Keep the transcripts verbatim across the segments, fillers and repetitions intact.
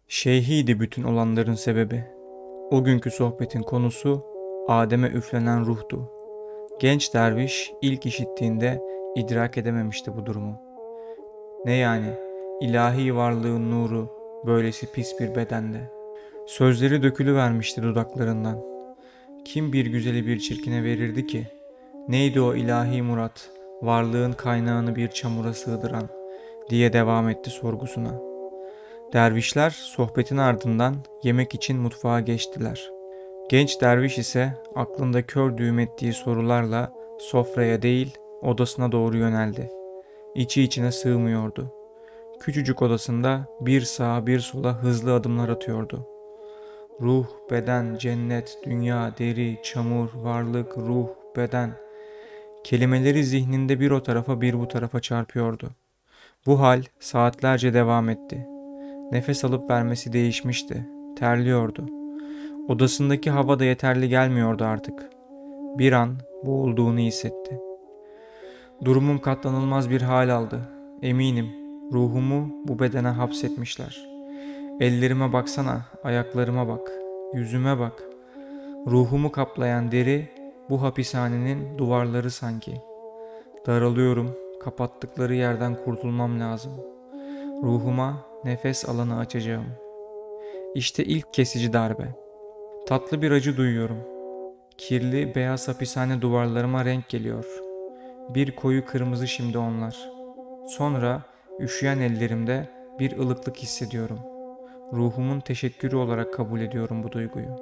Şeyhiydi bütün olanların sebebi. O günkü sohbetin konusu Adem'e üflenen ruhtu. Genç derviş ilk işittiğinde idrak edememişti bu durumu. Ne yani, ilahi varlığın nuru böylesi pis bir bedende. Sözleri dökülüvermişti dudaklarından. Kim bir güzeli bir çirkine verirdi ki? Neydi o ilahi murat, varlığın kaynağını bir çamura sığdıran, diye devam etti sorgusuna. Dervişler sohbetin ardından yemek için mutfağa geçtiler. Genç derviş ise aklında kör düğüm ettiği sorularla sofraya değil odasına doğru yöneldi. İçi içine sığmıyordu. Küçücük odasında bir sağa bir sola hızlı adımlar atıyordu. Ruh, beden, cennet, dünya, deri, çamur, varlık, ruh, beden. Kelimeleri zihninde bir o tarafa bir bu tarafa çarpıyordu. Bu hal saatlerce devam etti. Nefes alıp vermesi değişmişti. Terliyordu. Odasındaki hava da yeterli gelmiyordu artık. Bir an boğulduğunu hissetti. Durumum katlanılmaz bir hal aldı. Eminim ruhumu bu bedene hapsetmişler. Ellerime baksana, ayaklarıma bak, yüzüme bak. Ruhumu kaplayan deri bu hapishanenin duvarları sanki. Daralıyorum, kapattıkları yerden kurtulmam lazım. Ruhuma nefes alanı açacağım. İşte ilk kesici darbe. Tatlı bir acı duyuyorum. Kirli beyaz hapishane duvarlarıma renk geliyor. Bir koyu kırmızı şimdi onlar. Sonra üşüyen ellerimde bir ılıklık hissediyorum. Ruhumun teşekkürü olarak kabul ediyorum bu duyguyu.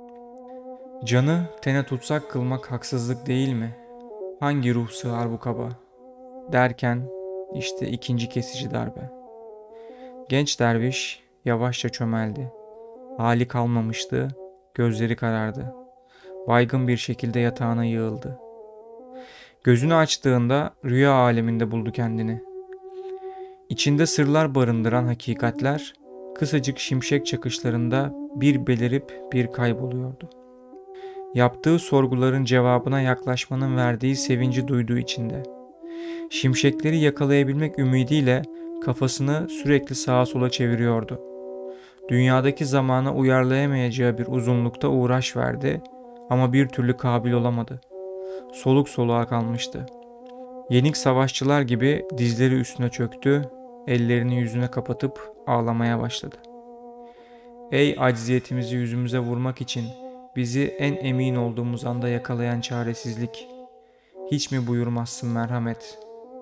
Canı tene tutsak kılmak haksızlık değil mi? Hangi ruh sığar bu kaba? Derken işte ikinci kesici darbe. Genç derviş yavaşça çömeldi. Hali kalmamıştı, gözleri karardı. Baygın bir şekilde yatağına yığıldı. Gözünü açtığında rüya aleminde buldu kendini. İçinde sırlar barındıran hakikatler kısacık şimşek çakışlarında bir belirip bir kayboluyordu. Yaptığı sorguların cevabına yaklaşmanın verdiği sevinci duyduğu içinde. Şimşekleri yakalayabilmek ümidiyle kafasını sürekli sağa sola çeviriyordu. Dünyadaki zamana uyarlayamayacağı bir uzunlukta uğraş verdi ama bir türlü kabil olamadı. Soluk soluğa kalmıştı. Yenik savaşçılar gibi dizleri üstüne çöktü, ellerini yüzüne kapatıp ağlamaya başladı. Ey acziyetimizi yüzümüze vurmak için bizi en emin olduğumuz anda yakalayan çaresizlik, hiç mi buyurmazsın merhamet?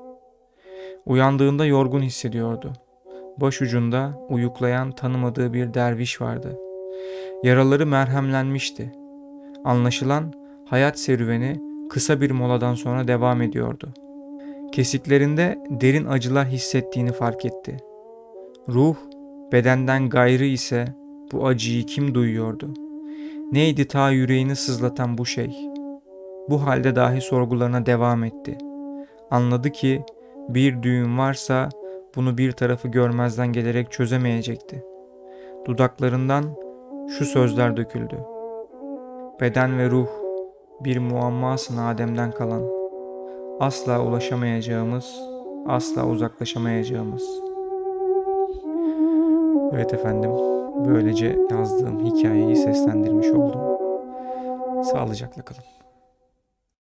Uyandığında yorgun hissediyordu. Başucunda uyuklayan tanımadığı bir derviş vardı. Yaraları merhemlenmişti. Anlaşılan hayat serüveni kısa bir moladan sonra devam ediyordu. Kesiklerinde derin acılar hissettiğini fark etti. Ruh, bedenden gayrı ise bu acıyı kim duyuyordu? Neydi ta yüreğini sızlatan bu şey? Bu halde dahi sorgularına devam etti. Anladı ki bir düğüm varsa bunu bir tarafı görmezden gelerek çözemeyecekti. Dudaklarından şu sözler döküldü. Beden ve ruh bir muammasın Adem'den kalan. Asla ulaşamayacağımız, asla uzaklaşamayacağımız. Evet efendim, böylece yazdığım hikayeyi seslendirmiş oldum. Sağlıcakla kalın.